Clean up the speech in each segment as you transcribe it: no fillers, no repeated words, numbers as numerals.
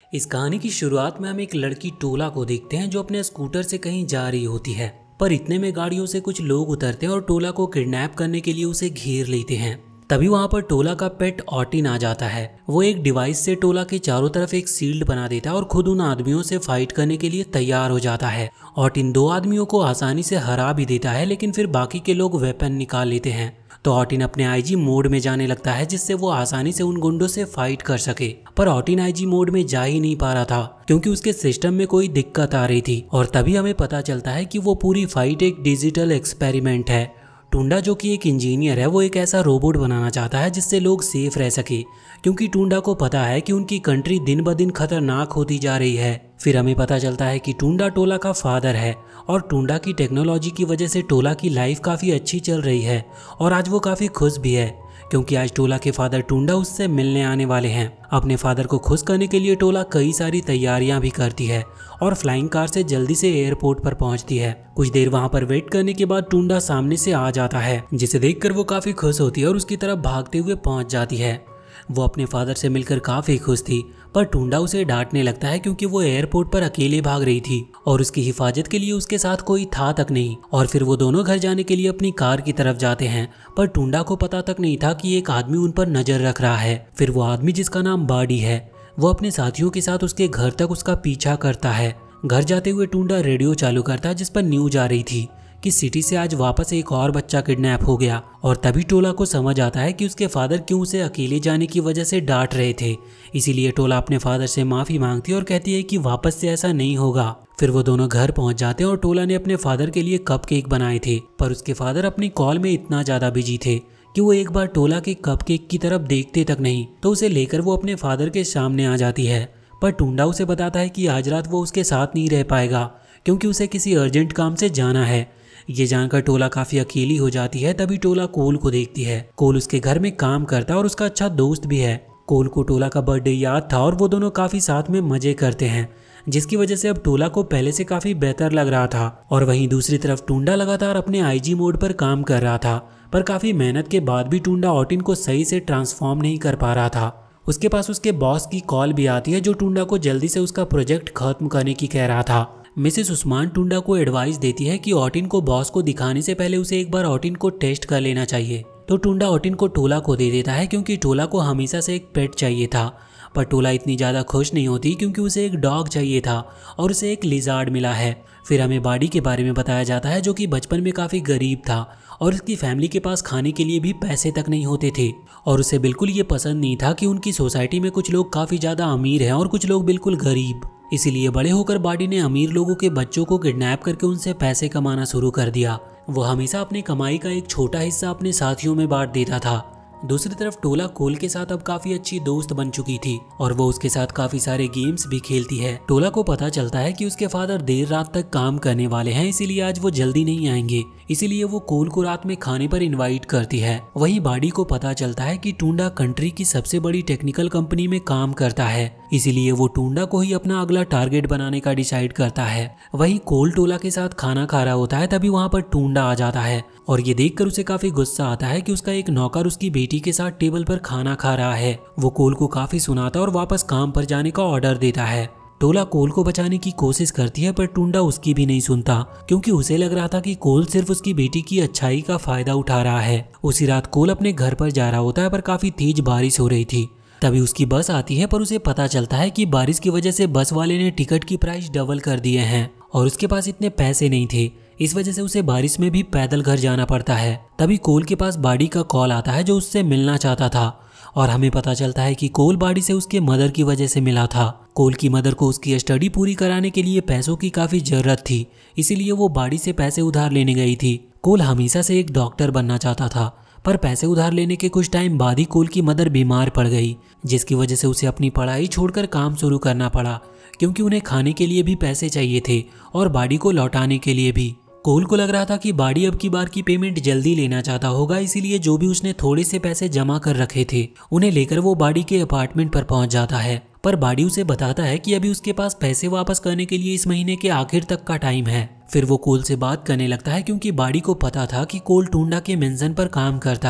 इस कहानी की शुरुआत में हम एक लड़की टोला को देखते हैं जो अपने स्कूटर से कहीं जा रही होती है। पर इतने में गाड़ियों से कुछ लोग उतरते हैं और टोला को किडनैप करने के लिए उसे घेर लेते हैं। तभी वहां पर टोला का पेट ऑटिन आ जाता है। वो एक डिवाइस से टोला के चारों तरफ एक शील्ड बना देता है और खुद उन आदमियों से फाइट करने के लिए तैयार हो जाता है। ऑटिन दो आदमियों को आसानी से हरा भी देता है, लेकिन फिर बाकी के लोग वेपन निकाल लेते हैं। तो ऑटिन अपने आईजी मोड में जाने लगता है जिससे वो आसानी से उन गुंडों से फाइट कर सके। पर ऑटिन आईजी मोड में जा ही नहीं पा रहा था क्योंकि उसके सिस्टम में कोई दिक्कत आ रही थी। और तभी हमें पता चलता है कि वो पूरी फाइट एक डिजिटल एक्सपेरिमेंट है। टुंडा जो कि एक इंजीनियर है, वो एक ऐसा रोबोट बनाना चाहता है जिससे लोग सेफ रह सके, क्योंकि टुंडा को पता है कि उनकी कंट्री दिन ब दिन खतरनाक होती जा रही है। फिर हमें पता चलता है कि टुंडा टोला का फादर है और टुंडा की टेक्नोलॉजी की वजह से टोला की लाइफ काफ़ी अच्छी चल रही है और आज वो काफ़ी खुश भी है क्योंकि आज टोला के फादर टुंडा उससे मिलने आने वाले हैं। अपने फादर को खुश करने के लिए टोला कई सारी तैयारियां भी करती है और फ्लाइंग कार से जल्दी से एयरपोर्ट पर पहुंचती है। कुछ देर वहां पर वेट करने के बाद टुंडा सामने से आ जाता है, जिसे देखकर वो काफ़ी खुश होती है और उसकी तरफ भागते हुए पहुंच जाती है। वो अपने फादर से मिलकर काफ़ी खुश थी, पर टुंडा उसे डांटने लगता है क्योंकि वो एयरपोर्ट पर अकेले भाग रही थी और उसकी हिफाजत के लिए उसके साथ कोई था तक नहीं। और फिर वो दोनों घर जाने के लिए अपनी कार की तरफ जाते हैं, पर टुंडा को पता तक नहीं था कि एक आदमी उन पर नजर रख रहा है। फिर वो आदमी, जिसका नाम बाडी है, वो अपने साथियों के साथ उसके घर तक उसका पीछा करता है। घर जाते हुए टुंडा रेडियो चालू करता है जिस पर न्यूज आ रही थी कि सिटी से आज वापस एक और बच्चा किडनैप हो गया। और तभी टोला को समझ आता है कि उसके फादर क्यों उसे अकेले जाने की वजह से डांट रहे थे। इसीलिए टोला अपने फादर से माफ़ी मांगती है और कहती है कि वापस से ऐसा नहीं होगा। फिर वो दोनों घर पहुंच जाते हैं और टोला ने अपने फादर के लिए कपकेक बनाए थे, पर उसके फादर अपनी कॉल में इतना ज़्यादा बिजी थे कि वो एक बार टोला के कपकेक की तरफ देखते तक नहीं। तो उसे लेकर वो अपने फादर के सामने आ जाती है, पर टुंडा उसे बताता है कि आज रात वो उसके साथ नहीं रह पाएगा क्योंकि उसे किसी अर्जेंट काम से जाना है। ये जानकर टोला काफी अकेली हो जाती है। तभी टोला कोल को देखती है। कोल उसके घर में काम करता है और उसका अच्छा दोस्त भी है। कोल को टोला का बर्थडे याद था और वो दोनों काफी साथ में मजे करते हैं, जिसकी वजह से अब टोला को पहले से काफी बेहतर लग रहा था। और वहीं दूसरी तरफ टुंडा लगातार अपने आईजी मोड पर काम कर रहा था, पर काफी मेहनत के बाद भी टुंडा ऑटिन को सही से ट्रांसफॉर्म नहीं कर पा रहा था। उसके पास उसके बॉस की कॉल भी आती है जो टुंडा को जल्दी से उसका प्रोजेक्ट खत्म करने की कह रहा था। मिसेस उस्मान टुंडा को एडवाइस देती है कि ऑटिन को बॉस को दिखाने से पहले उसे एक बार ऑटिन को टेस्ट कर लेना चाहिए। तो टुंडा ऑटिन को टोला को दे देता है क्योंकि टोला को हमेशा से एक पेट चाहिए था। पर टोला इतनी ज़्यादा खुश नहीं होती क्योंकि उसे एक डॉग चाहिए था और उसे एक लिजार्ड मिला है। फिर हमें बाडी के बारे में बताया जाता है जो कि बचपन में काफ़ी गरीब था और उसकी फैमिली के पास खाने के लिए भी पैसे तक नहीं होते थे। और उसे बिल्कुल ये पसंद नहीं था कि उनकी सोसाइटी में कुछ लोग काफ़ी ज़्यादा अमीर हैं और कुछ लोग बिल्कुल गरीब। इसीलिए बड़े होकर बाडी ने अमीर लोगों के बच्चों को किडनैप करके उनसे पैसे कमाना शुरू कर दिया। वो हमेशा अपनी कमाई का एक छोटा हिस्सा अपने साथियों में बांट देता था। दूसरी तरफ टोला कोल के साथ अब काफी अच्छी दोस्त बन चुकी थी और वो उसके साथ काफी सारे गेम्स भी खेलती है। टोला को पता चलता है कि उसके फादर देर रात तक काम करने वाले हैं, इसीलिए आज वो जल्दी नहीं आएंगे। इसीलिए वो कोल को रात में खाने पर इनवाइट करती है। वहीं बाडी को पता चलता है कि टुंडा कंट्री की सबसे बड़ी टेक्निकल कंपनी में काम करता है, इसीलिए वो टुंडा को ही अपना अगला टारगेट बनाने का डिसाइड करता है। वहीं कोल टोला के साथ खाना खा रहा होता है, तभी वहाँ पर टुंडा आ जाता है और ये देखकर उसे काफी गुस्सा आता है कि उसका एक नौकर उसकी बेटी के साथ टेबल पर खाना खा रहा है। वो कोल को काफी सुनाता और वापस काम पर जाने का ऑर्डर देता है। टोला कोल को बचाने की कोशिश करती है, पर टुंडा उसकी भी नहीं सुनता क्योंकि उसे लग रहा था कि कोल सिर्फ उसकी बेटी की अच्छाई का फायदा उठा रहा है। उसी रात कोल अपने घर पर जा रहा होता है, पर काफी तेज बारिश हो रही थी। तभी उसकी बस आती है, पर उसे पता चलता है कि बारिश की वजह से बस वाले ने टिकट की प्राइस डबल कर दिए हैं और उसके पास इतने पैसे नहीं थे। इस वजह से उसे बारिश में भी पैदल घर जाना पड़ता है। तभी कोल के पास बाडी का कॉल आता है जो उससे मिलना चाहता था और हमें पता चलता है कि कोल बाडी से उसके मदर की वजह से मिला था। कोल की मदर को उसकी स्टडी पूरी कराने के लिए पैसों की काफी जरूरत थी, इसीलिए वो बाडी से पैसे उधार लेने गई थी। कोल हमेशा से एक डॉक्टर बनना चाहता था, पर पैसे उधार लेने के कुछ टाइम बाद ही कोल की मदर बीमार पड़ गई, जिसकी वजह से उसे अपनी पढ़ाई छोड़कर काम शुरू करना पड़ा क्योंकि उन्हें खाने के लिए भी पैसे चाहिए थे और बाडी को लौटाने के लिए भी। कोल को लग रहा था कि बाडी अब की बार की पेमेंट जल्दी लेना चाहता होगा, इसीलिए जो भी उसने थोड़े से पैसे जमा कर रखे थे उन्हें लेकर वो बाडी के अपार्टमेंट पर पहुंच जाता है। पर बाडी उसे बताता है कि अभी उसके पास पैसे वापस करने के लिए इस महीने के आखिर तक का टाइम है। फिर वो कोल से बात करने लगता है क्योंकि बाडी को पता था कि कोल टुंडा के मेंशन पर काम करता है।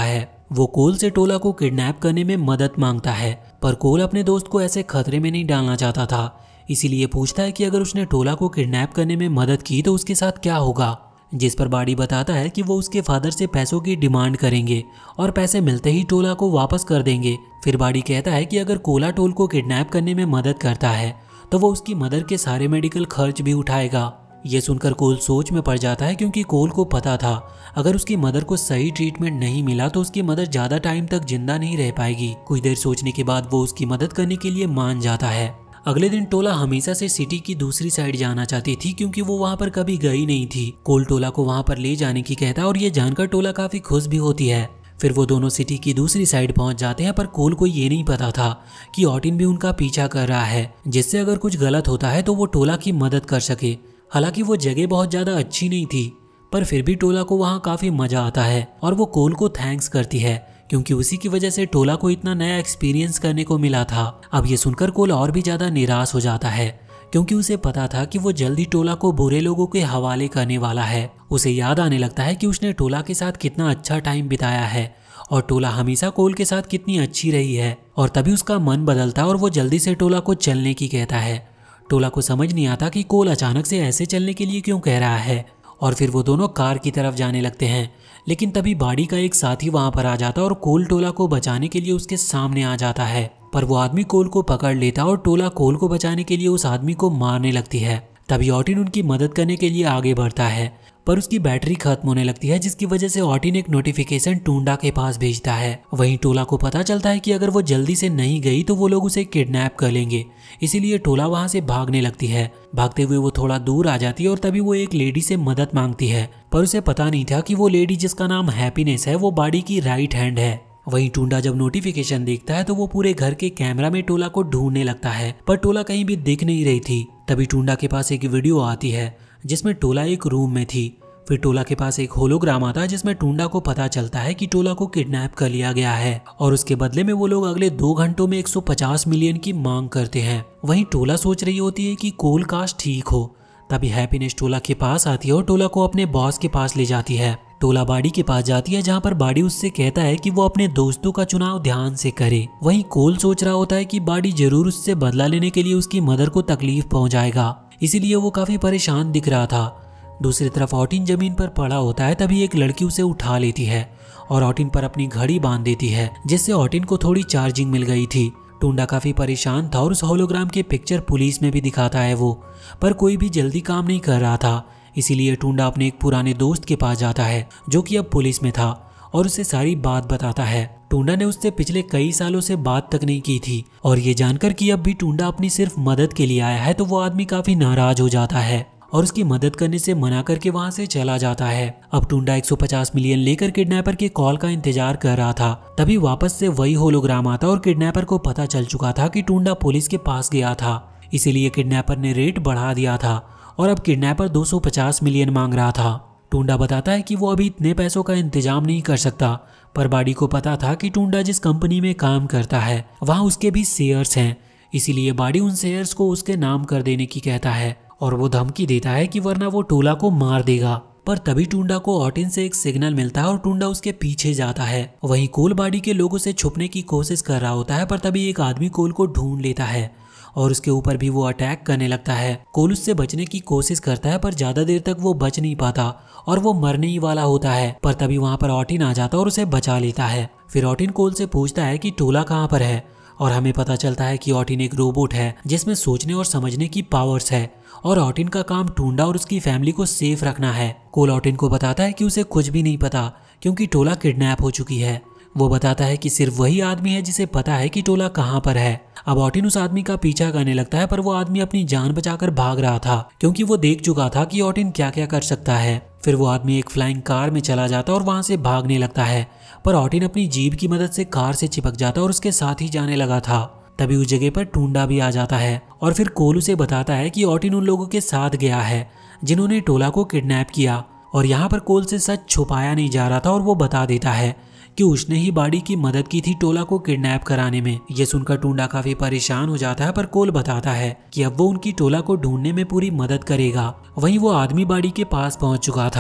वो कोल से टोला को किडनैप करने में मदद मांगता है, पर कोल अपने दोस्त को ऐसे खतरे में नहीं डालना चाहता था। इसीलिए पूछता है कि अगर उसने टोला को किडनैप करने में मदद की तो उसके साथ क्या होगा। जिस पर बाडी बताता है कि वो उसके फादर से पैसों की डिमांड करेंगे और पैसे मिलते ही टोला को वापस कर देंगे। फिर बाडी कहता है कि अगर कोला टोल को किडनैप करने में मदद करता है तो वो उसकी मदर के सारे मेडिकल खर्च भी उठाएगा। ये सुनकर कोल सोच में पड़ जाता है, क्योंकि कोल को पता था अगर उसकी मदर को सही ट्रीटमेंट नहीं मिला तो उसकी मदर ज्यादा टाइम तक जिंदा नहीं रह पाएगी। कुछ देर सोचने के बाद वो उसकी मदद करने के लिए मान जाता है। अगले दिन टोला हमेशा से सिटी की दूसरी साइड जाना चाहती थी, क्योंकि वो वहाँ पर कभी गई नहीं थी। कोल टोला को वहाँ पर ले जाने की कहता है और ये जानकर टोला काफी खुश भी होती है। फिर वो दोनों सिटी की दूसरी साइड पहुंच जाते हैं, पर कोल को ये नहीं पता था कि ऑटिन भी उनका पीछा कर रहा है, जिससे अगर कुछ गलत होता है तो वो टोला की मदद कर सके। हालांकि वो जगह बहुत ज्यादा अच्छी नहीं थी, पर फिर भी टोला को वहाँ काफी मजा आता है और वो कोल को थैंक्स करती है, क्योंकि उसी की वजह से टोला को इतना नया एक्सपीरियंस करने को मिला था। अब ये सुनकर कोल और भी ज्यादा निराश हो जाता है, क्योंकि उसे पता था कि वो जल्दी टोला को बुरे लोगों के हवाले करने वाला है। उसे याद आने लगता है कि उसने टोला के साथ कितना अच्छा टाइम बिताया है और टोला हमेशा कोल के साथ कितनी अच्छी रही है। और तभी उसका मन बदलता है और वो जल्दी से टोला को चलने की कहता है। टोला को समझ नहीं आता कि कोल अचानक से ऐसे चलने के लिए क्यों कह रहा है, और फिर वो दोनों कार की तरफ जाने लगते हैं। लेकिन तभी बाडी का एक साथी वहां पर आ जाता है और कोल टोला को बचाने के लिए उसके सामने आ जाता है, पर वो आदमी कोल को पकड़ लेता और टोला कोल को बचाने के लिए उस आदमी को मारने लगती है। तभी ऑटिन उनकी मदद करने के लिए आगे बढ़ता है, पर उसकी बैटरी खत्म होने लगती है, जिसकी वजह से ऑटिन एक नोटिफिकेशन टूंडा के पास भेजता है। वहीं टोला को पता चलता है कि अगर वो जल्दी से नहीं गई तो वो लोग उसे किडनैप कर लेंगे, इसीलिए टोला वहां से भागने लगती है। भागते हुए वो थोड़ा दूर आ जाती है और तभी वो एक लेडी से मदद मांगती है, पर उसे पता नहीं था कि वो लेडी जिसका नाम हैप्पीनेस है वो बाडी की राइट हैंड है। वहीं टूंडा जब नोटिफिकेशन देखता है तो वो पूरे घर के कैमरा में टोला को ढूंढने लगता है, पर टोला कहीं भी दिख नहीं रही थी। तभी टूंडा के पास एक वीडियो आती है जिसमें टोला एक रूम में थी। फिर टोला के पास एक होलोग्राम आता है जिसमें टूंडा को पता चलता है कि टोला को किडनैप कर लिया गया है और उसके बदले में वो लोग अगले 2 घंटों में 150 मिलियन की मांग करते हैं। वहीं टोला सोच रही होती है कि कोल काश ठीक हो। तभी हैप्पीनेस टोला के पास आती है और टोला को अपने बॉस के पास ले जाती है। टोला बाडी के पास जाती है, जहाँ पर बाडी उससे कहता है कि वो अपने दोस्तों का चुनाव ध्यान से करे। वहीं कोल सोच रहा होता है कि बाडी जरूर उससे बदला लेने के लिए उसकी मदर को तकलीफ पहुंचाएगा, इसीलिए वो काफी परेशान दिख रहा था। दूसरी तरफ ऑटिन जमीन पर पड़ा होता है, तभी एक लड़की उसे उठा लेती है और ऑटिन पर अपनी घड़ी बांध देती है, जिससे ऑटिन को थोड़ी चार्जिंग मिल गई थी। टूंडा काफी परेशान था और उस होलोग्राम की पिक्चर पुलिस में भी दिखाता है वो, पर कोई भी जल्दी काम नहीं कर रहा था। इसीलिए टूंडा अपने एक पुराने दोस्त के पास जाता है जो कि अब पुलिस में था और उसे सारी बात बताता है। टूंडा ने उससे पिछले कई सालों से बात तक नहीं की थी और ये जानकर कि अब भी टूंडा अपनी सिर्फ मदद के लिए आया है तो वो आदमी काफी नाराज हो जाता है और उसकी मदद करने से मना करके वहां से चला जाता है। अब टूंडा 150 मिलियन लेकर किडनैपर के कॉल का इंतजार कर रहा था, तभी वापस से वही होलोग्राम आता और किडनैपर को पता चल चुका था कि टूंडा पुलिस के पास गया था, इसीलिए किडनैपर ने रेट बढ़ा दिया था और अब किडनैपर 250 मिलियन मांग रहा था। टूंडा बताता है कि वो अभी इतने पैसों का इंतजाम नहीं कर सकता, पर बाडी को पता था कि टूंडा जिस कंपनी में काम करता है वहाँ उसके भी शेयर्स हैं, इसीलिए बाडी उन शेयर्स को उसके नाम कर देने की कहता है और वो धमकी देता है कि वरना वो टोला को मार देगा। पर तभी टूंडा को ऑटिन से एक सिग्नल मिलता है और टूंडा उसके पीछे जाता है। वहीं कोल बाडी के लोगों से छुपने की कोशिश कर रहा होता है, पर तभी एक आदमी कोल को ढूंढ लेता है और उसके ऊपर भी वो अटैक करने लगता है। कोल उससे बचने की कोशिश करता है, पर ज्यादा देर तक वो बच नहीं पाता और वो मरने ही वाला होता है। पर तभी वहां पर ऑटिन आ जाता और उसे बचा लेता है। फिर ऑटिन कोल से पूछता है कि टोला कहाँ पर है और हमें पता चलता है कि ऑटिन एक रोबोट है जिसमें सोचने और समझने की पावर्स है और ऑटिन का काम टूंडा और उसकी फैमिली को सेफ रखना है। कोल ऑटिन को बताता है कि उसे कुछ भी नहीं पता क्योंकि टोला किडनैप हो चुकी है। वो बताता है कि सिर्फ वही आदमी है जिसे पता है कि टोला कहाँ पर है। अब ऑटिन उस आदमी का पीछा करने लगता है, पर वो आदमी अपनी जान बचाकर भाग रहा था क्योंकि वो देख चुका था कि ऑटिन क्या क्या कर सकता है। फिर वो आदमी एक फ्लाइंग कार में चला जाता और वहां से भागने लगता है, पर ऑटिन अपनी जीभ की मदद से कार से चिपक जाता और उसके साथ ही जाने लगा था। तभी उस जगह पर टूंडा भी आ जाता है और फिर कोल उसे बताता है कि ऑटिन उन लोगों के साथ गया है जिन्होंने टोला को किडनैप किया और यहाँ पर कोल से सच छुपाया नहीं जा रहा था और वो बता देता है कि उसने ही बाडी की मदद की थी टोला को किडनैप कराने में। ये सुनकर टूंडा काफी परेशान हो जाता है, पर कोल बताता है कि अब वो उनकी टोला को ढूंढने में पूरी मदद करेगा। वहीं वो आदमी बाडी के पास पहुंच चुका था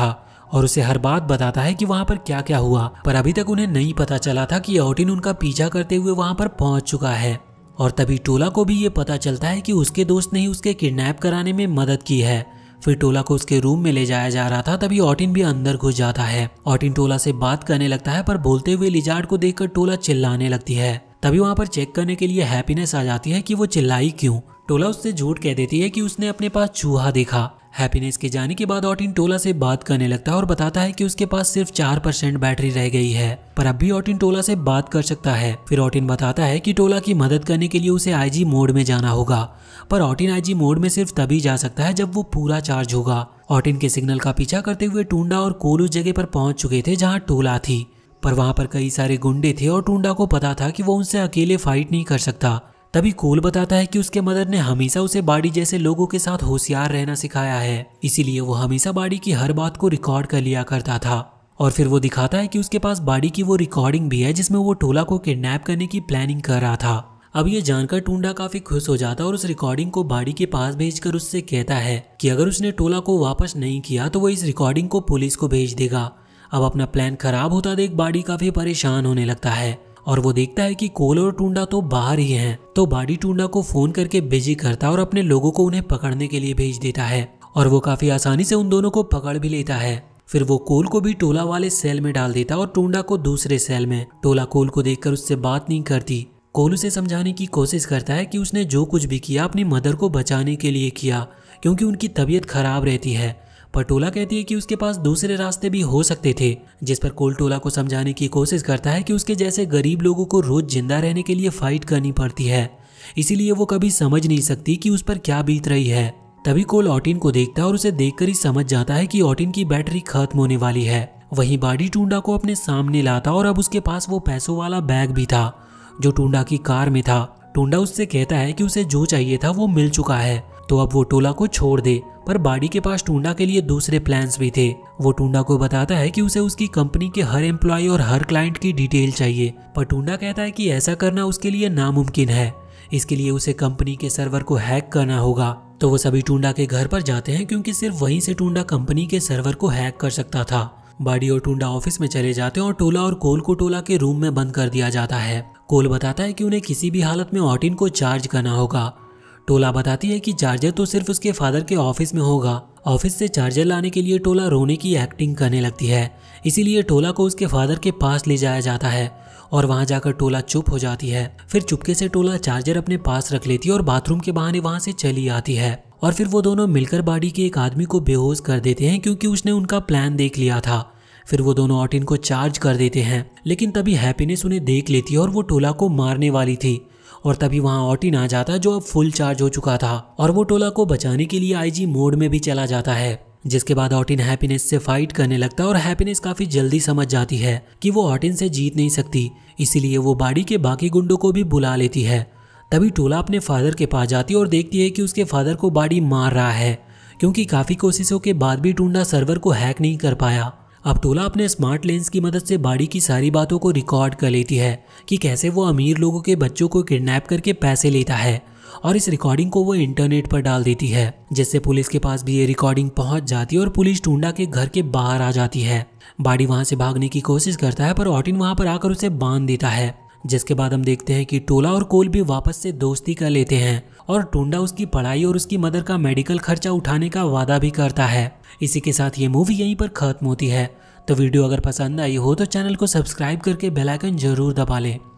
और उसे हर बात बताता है कि वहाँ पर क्या क्या हुआ, पर अभी तक उन्हें नहीं पता चला था कि ऑटिन उनका पीछा करते हुए वहाँ पर पहुँच चुका है। और तभी टोला को भी ये पता चलता है कि उसके दोस्त ने ही उसके किडनैप कराने में मदद की है। फिर टोला को उसके रूम में ले जाया जा रहा था, तभी ऑटिन भी अंदर घुस जाता है। ऑटिन टोला से बात करने लगता है, पर बोलते हुए लिजार्ड को देखकर टोला चिल्लाने लगती है। तभी वहाँ पर चेक करने के लिए हैप्पीनेस आ जाती है कि वो चिल्लाई क्यों। टोला उससे झूठ कह देती है कि उसने अपने पास चूहा देखा। हैप्पीनेस के जाने के बाद ऑटिन टोला से बात करने लगता है और बताता है कि उसके पास सिर्फ 4% बैटरी रह गई है, पर अब भी ऑटिन टोला से बात कर सकता है। फिर ऑटिन बताता है कि टोला की मदद करने के लिए उसे आईजी मोड में जाना होगा, पर ऑटिन आईजी मोड में सिर्फ तभी जा सकता है जब वो पूरा चार्ज होगा। ऑटिन के सिग्नल का पीछा करते हुए टूंडा और कोल उस जगह पर पहुंच चुके थे जहाँ टोला थी, पर वहाँ पर कई सारे गुंडे थे और टूंडा को पता था कि वो उनसे अकेले फाइट नहीं कर सकता। तभी कोल बताता है कि उसके मदर ने हमेशा उसे बाड़ी जैसे लोगों के साथ होशियार रहना सिखाया है, इसीलिए वो हमेशा बाड़ी की हर बात को रिकॉर्ड कर लिया करता था। और फिर वो दिखाता है कि उसके पास बाड़ी की वो रिकॉर्डिंग भी है जिसमें वो टोला को किडनैप करने की प्लानिंग कर रहा था। अब ये जानकर टूंडा काफी खुश हो जाता है और उस रिकॉर्डिंग को बाड़ी के पास भेजकर उससे कहता है कि अगर उसने टोला को वापस नहीं किया तो वो इस रिकॉर्डिंग को पुलिस को भेज देगा। अब अपना प्लान खराब होता देख बाड़ी काफी परेशान होने लगता है और वो देखता है कि कोल और टूंडा तो बाहर ही हैं, तो बाड़ी टूंडा को फोन करके बिजी करता और अपने लोगों को उन्हें पकड़ने के लिए भेज देता है और वो काफी आसानी से उन दोनों को पकड़ भी लेता है। फिर वो कोल को भी टोला वाले सेल में डाल देता और टूंडा को दूसरे सेल में। टोला कोल को देखकर उससे बात नहीं करती। कोल उसे समझाने की कोशिश करता है कि उसने जो कुछ भी किया अपनी मदर को बचाने के लिए किया, क्योंकि उनकी तबीयत खराब रहती है। पर टोला कहती है कि उसके पास दूसरे रास्ते भी हो सकते थे, जिस पर कोल टोला को समझाने की कोशिश करता है कि उसके जैसे गरीब लोगों को रोज जिंदा रहने के लिए फाइट करनी पड़ती है, इसीलिए वो कभी समझ नहीं सकती कि उस पर क्या बीत रही है। तभी कोल ऑटिन को देखता है और उसे देखकर ही समझ जाता है कि ऑटिन की बैटरी खत्म होने वाली है। वहीं बाड़ी टूंडा को अपने सामने लाता और अब उसके पास वो पैसों वाला बैग भी था जो टूंडा की कार में था। टूंडा उससे कहता है कि उसे जो चाहिए था वो मिल चुका है, तो अब वो टोला को छोड़ दे। पर बाड़ी के पास टूंडा के लिए दूसरे प्लान्स भी थे। वो टूंडा को बताता है कि उसे उसकी कंपनी के हर एम्प्लॉय और हर क्लाइंट की डिटेल चाहिए, पर टूंडा कहता है कि ऐसा करना उसके लिए नामुमकिन है, इसके लिए उसे कंपनी के सर्वर को हैक करना होगा। तो वो सभी टूंडा के घर पर जाते हैं क्योंकि सिर्फ वहीं से टूंडा कंपनी के सर्वर को हैक कर सकता था। बाड़ी और टूंडा ऑफिस में चले जाते हैं और टोला और कोल को टोला के रूम में बंद कर दिया जाता है। कोल बताता है कि उन्हें किसी भी हालत में ऑटिन को चार्ज करना होगा। टोला बताती है कि चार्जर तो सिर्फ उसके फादर के ऑफिस में होगा। ऑफिस से चार्जर लाने के लिए टोला रोने की एक्टिंग करने लगती है, इसीलिए टोला को उसके फादर के पास ले जाया जाता है और वहां जाकर टोला चुप हो जाती है। फिर चुपके से टोला चार्जर अपने पास रख लेती है और बाथरूम के बहाने वहां से चली आती है और फिर वो दोनों मिलकर बाड़ी के एक आदमी को बेहोश कर देते हैं क्योंकि उसने उनका प्लान देख लिया था। फिर वो दोनों ऑटिन को चार्ज कर देते हैं, लेकिन तभी हैप्पीनेस उन्हें देख लेती है और वो टोला को मारने वाली थी और तभी वहां ऑटिन आ जाता है जो अब फुल चार्ज हो चुका था और वो टोला को बचाने के लिए आईजी मोड में भी चला जाता है। जिसके बाद ऑटिन हैप्पीनेस से फाइट करने लगता है और हैप्पीनेस काफी जल्दी समझ जाती है कि वो ऑटिन से जीत नहीं सकती, इसीलिए वो बाड़ी के बाकी गुंडों को भी बुला लेती है। तभी टोला अपने फादर के पास जाती है और देखती है कि उसके फादर को बाड़ी मार रहा है, क्योंकि काफी कोशिशों के बाद भी टूंडा सर्वर को हैक नहीं कर पाया। अब टोला अपने स्मार्ट लेंस की मदद से बाड़ी की सारी बातों को रिकॉर्ड कर लेती है कि कैसे वो अमीर लोगों के बच्चों को किडनैप करके पैसे लेता है और इस रिकॉर्डिंग को वो इंटरनेट पर डाल देती है, जिससे पुलिस के पास भी ये रिकॉर्डिंग पहुंच जाती है और पुलिस टूंडा के घर के बाहर आ जाती है। बाड़ी वहां से भागने की कोशिश करता है पर ऑटिन वहां पर आकर उसे बांध देता है। जिसके बाद हम देखते हैं कि टोला और कोल भी वापस से दोस्ती कर लेते हैं और टूंडा उसकी पढ़ाई और उसकी मदर का मेडिकल खर्चा उठाने का वादा भी करता है। इसी के साथ ये मूवी यहीं पर खत्म होती है। तो वीडियो अगर पसंद आई हो तो चैनल को सब्सक्राइब करके बेल आइकन जरूर दबा लें।